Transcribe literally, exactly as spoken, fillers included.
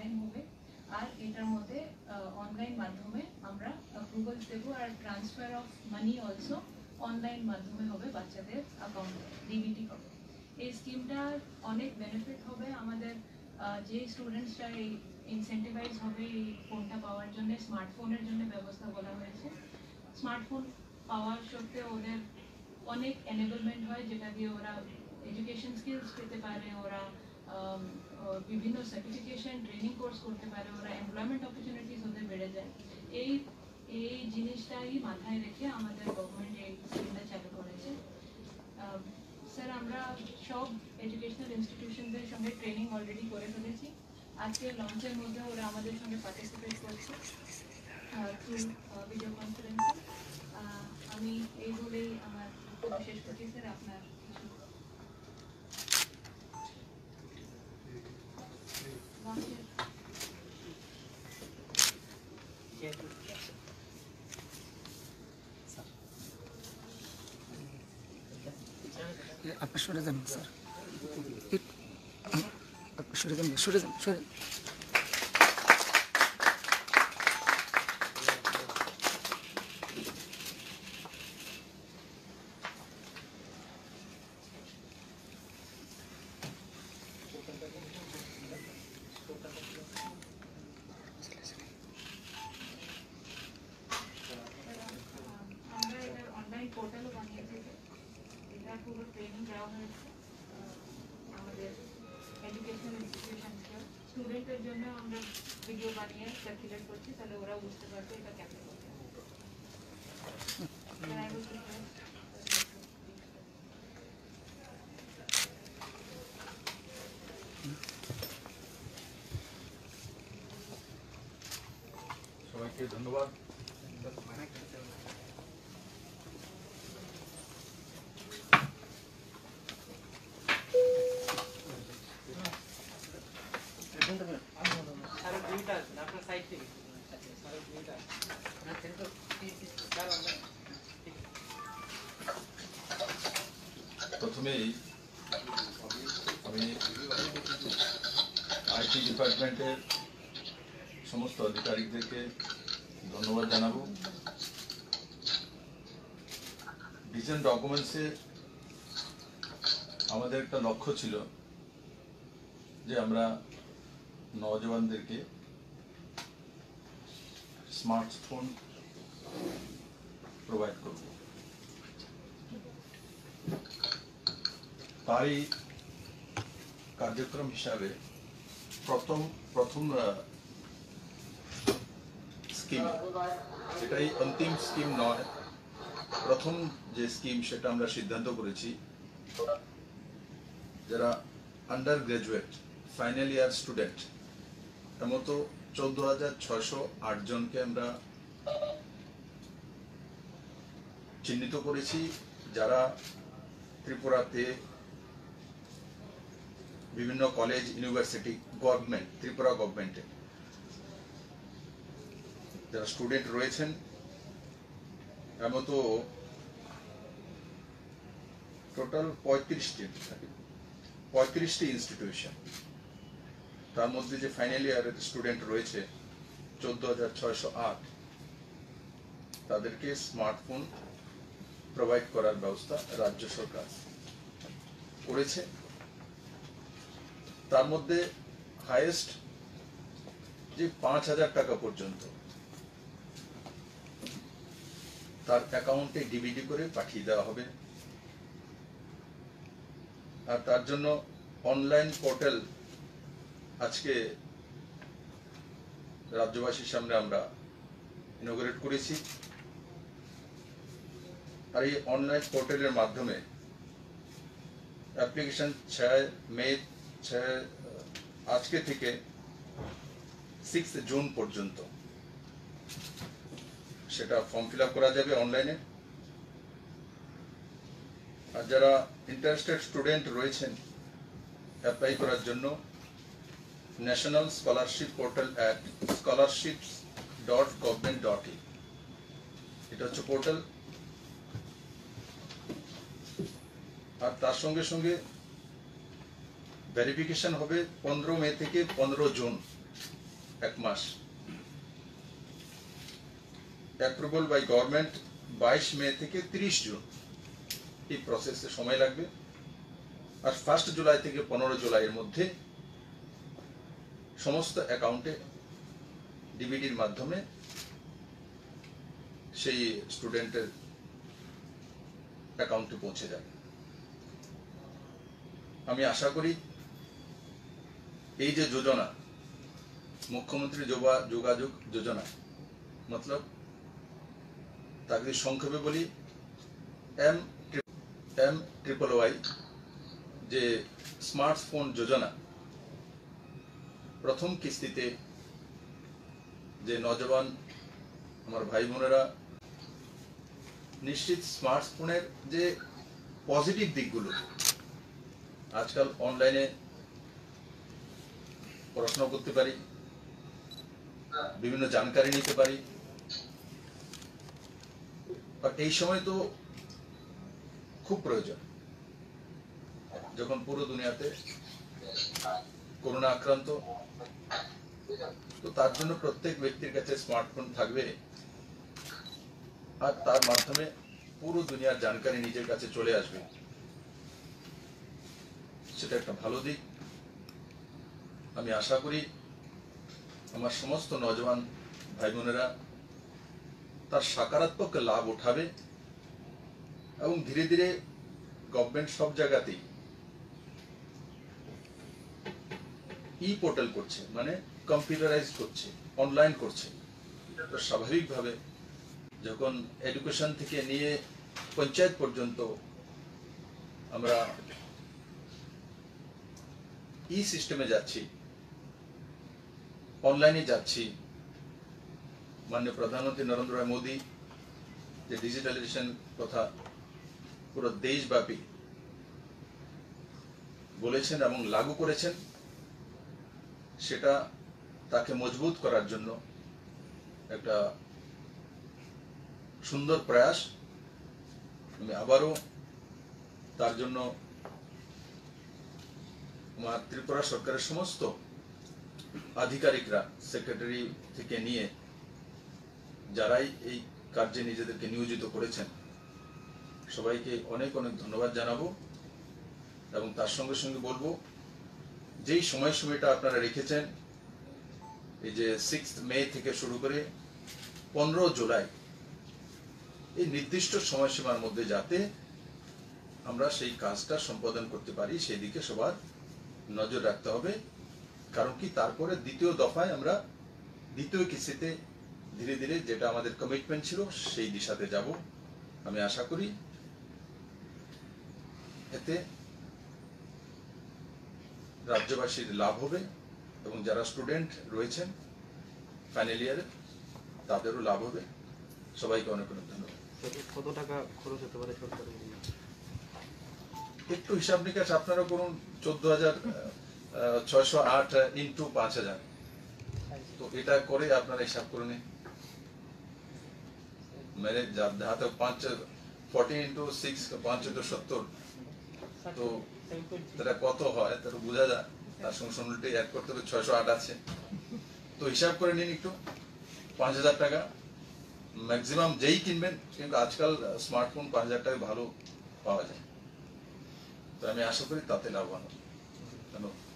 Online হবে আর এটার মধ্যে অনলাইন মাধ্যমে আমরা অ্যাপ্রুভাল দেব আর transfer of money also online মাধ্যমে হবে বাচ্চাদের অ্যাকাউন্টে ডিবিটি হবে। এই স্কিমটার অনেক বেনিফিট হবে আমাদের যে স্টুডেন্টসরা এই ইনসেন্টিভাইজ হবে এই ফোনটা পাওয়ার জন্য স্মার্টফোনের জন্য ব্যবস্থা করা হয়েছে। স্মার্টফোন পাওয়ার সত্ত্বে ওদের অনেক এনেবলমেন্ট হয় যেটা দিয়ে ওরা এডুকেশন স্কিলস পেতে পারে, ওরা বিভিন্ন সার্টিফিকেশন ট্রেনিং কোর্স করতে পারে, ওরা এমপ্লয়মেন্ট অপরচুনিটিস ওদের বেড়ে যায়। এই এই জিনিসটাই মাথায় রেখে আমাদের গভর্নমেন্ট এই স্কিমটা চালু করেছে। স্যার আমরা সব এডুকেশনাল ইনস্টিটিউশনদের সঙ্গে ট্রেনিং অলরেডি করে ফেলেছি। আজকে লঞ্চের মধ্যে ওরা আমাদের সঙ্গে পার্টিসিপেট করছে থ্রু ভিডিও কনফারেন্সে। আমি এই বলেই আমার শেষ করছি স্যার। আপনার আপনি সরে যান স্যার, আপনি সরে যান সরে যান সরে পোর্টালও বানিয়েছে, এটা পুরো ট্রেনিং দেওয়া হয়েছে আমাদের এডুকেশনাল ইনস্টিটিউশনকে। স্টুডেন্টের জন্য আমরা ভিডিও বানিয়ে সার্কুলেট করছি, তাহলে ওরা বুঝতে পারবে এটা কেমন করতে হবে। সবাইকে ধন্যবাদ। প্রথমেই আমি আইটি ডিপার্টমেন্টের সমস্ত আধিকারিকদেরকে ধন্যবাদ জানাবো। ভিশন ডকুমেন্টসে আমাদের একটা লক্ষ্য ছিল যে আমরা নওজওয়ানদেরকে স্মার্টফোন প্রোভাইড করব। তারই কার্যক্রম হিসাবে প্রথম প্রথম স্কিম, এটাই অন্তিম স্কিম নয়, প্রথম যে স্কিম সেটা আমরা সিদ্ধান্ত করেছি যারা undergraduate final year student এর মতো চোদ্দ হাজার ছয়শো আট জনকে আমরা চিহ্নিত করেছি যারা ত্রিপুরাতে বিভিন্ন কলেজ ইউনিভার্সিটি গভর্নমেন্ট ত্রিপুরা গভর্নমেন্টে যারা স্টুডেন্ট রয়েছেন এর মতো টোটাল পঁয়ত্রিশটি পঁয়ত্রিশটি ইনস্টিটিউশন, তার মধ্যে যে ফাইনাল ইয়ারের স্টুডেন্ট রয়েছে চোদ্দ হাজার ছয়শো আট, তাদেরকে স্মার্টফোন প্রোভাইড করার ব্যবস্থা রাজ্য সরকার করেছে। তার মধ্যে হাইয়েস্ট যে পাঁচ হাজার টাকা পর্যন্ত তার অ্যাকাউন্টে ডিবিডি করে পাঠিয়ে দেওয়া হবে। আর তার জন্য অনলাইন পোর্টাল আজকে রাজ্যবাসীর সামনে আমরা ইনঅগ্রেট করেছি। আর এই অনলাইন পোর্টালের মাধ্যমে অ্যাপ্লিকেশন ছয় মে ছয় আজকে থেকে সিক্স জুন পর্যন্ত সেটা ফর্ম ফিল আপ করা যাবে অনলাইনে। আর যারা ইন্টারেস্টেড স্টুডেন্ট রয়েছেন অ্যাপ্লাই করার জন্য national scholarship portal at scholarships dot government dot in, এটা হচ্ছে পোর্টাল। আর তার সঙ্গে সঙ্গে ভেরিফিকেশন হবে পনেরো মে থেকে পনেরো জুন এক মাস, অ্যাপ্রুভাল বাই গভর্নমেন্ট বাইশ মে থেকে তিরিশ জুন, এই প্রসেসে সময় লাগবে। আর ফার্স্ট জুলাই থেকে পনেরো জুলাইয়ের মধ্যে সমস্ত অ্যাকাউন্টে ডিবিটির মাধ্যমে সেই স্টুডেন্টের অ্যাকাউন্টে পৌঁছে যাবে। আমি আশা করি এই যে যোজনা, মুখ্যমন্ত্রী যোগাযোগ যোজনা, মতলব তাকে সংক্ষেপে বলি এম এম ট্রিপল ওয়াই, যে স্মার্টফোন যোজনা, প্রথম কিস্তিতে যে নজওয়ান আমার ভাই বোনেরা নিশ্চিত স্মার্টফোনের যে পজিটিভ দিকগুলো, আজকাল অনলাইনে পড়াশোনা করতে পারি, বিভিন্ন জানকারি নিতে পারি, আর এই সময় তো খুব প্রয়োজন, যখন পুরো দুনিয়াতে করোনা আক্রান্ত, তো তার জন্য প্রত্যেক ব্যক্তির কাছে স্মার্টফোন থাকবে, আর তার মাধ্যমে পুরো দুনিয়ার জানকারি নিজের কাছে চলে আসবে, সেটা একটা ভালো দিক। আমি আশা করি আমার সমস্ত নজওয়ান ভাই বোনেরা তার সকারাত্মক লাভ উঠাবে এবং ধীরে ধীরে গভর্নমেন্ট সব জায়গাতেই ই পোর্টাল করছে, মানে কম্পিউটারাইজ করছে, অনলাইন করছে। তো স্বাভাবিকভাবে যখন এডুকেশন থেকে নিয়ে পঞ্চায়েত পর্যন্ত আমরা ই সিস্টেমে যাচ্ছি, অনলাইনে যাচ্ছি, মাননীয় প্রধানমন্ত্রী নরেন্দ্র ভাই মোদী যে ডিজিটালাইজেশন কথা পুরো দেশব্যাপী বলেছেন এবং লাগু করেছেন, সেটা তাকে মজবুত করার জন্য একটা সুন্দর প্রয়াস। আমি আবারও তার জন্য আমার ত্রিপুরা সরকারের সমস্ত আধিকারিকরা, সেক্রেটারি থেকে নিয়ে যারাই এই কার্যে নিজেদেরকে নিয়োজিত করেছেন, সবাইকে অনেক অনেক ধন্যবাদ জানাবো। এবং তার সঙ্গে সঙ্গে বলবো, যেই সময়সীমাটা আপনারা রেখেছেন, এই যে সিক্স মে থেকে শুরু করে পনেরো জুলাই, এই নির্দিষ্ট সময়সীমার মধ্যে যাতে আমরা সেই কাজটা সম্পাদন করতে পারি, সেই দিকে সবার নজর রাখতে হবে। কারণ কি, তারপরে দ্বিতীয় দফায় আমরা দ্বিতীয় কিস্তিতে ধীরে ধীরে যেটা আমাদের কমিটমেন্ট ছিল সেই দিশাতে যাব। আমি আশা করি এতে রাজ্যবাসীর লাভ হবে এবং যারা স্টুডেন্ট রয়েছেন ফাইনাল ইয়ারে তাদেরও লাভ হবে। সবাইকে অনেক অনেক ধন্যবাদ। কত টাকা খরচ হতে পারে সরকার? একটু হিসাব নিকাশ আপনারা করুন, চোদ্দ হাজার ছয়শো আট ইন্টু পাঁচ হাজার, তো এটা করে আপনারা হিসাব করে নিন। মানে जहाँ तक पाँच फोर्टीन इंटू सिक्स पाँच चौदह सत्तर, तो তারা কত হয় তারা বোঝা যায়। তার সঙ্গে সঙ্গে অ্যাড করতে হবে, ছয়শো আট আছে, তো হিসাব করে নিন একটু। পাঁচ হাজার টাকা ম্যাক্সিমাম যেই কিনবেন, কিন্তু আজকাল স্মার্টফোন পাঁচ হাজার টাকা ভালো পাওয়া যায়, তো আমি আশা করি তাতে লাভবান হবে। ধন্যবাদ।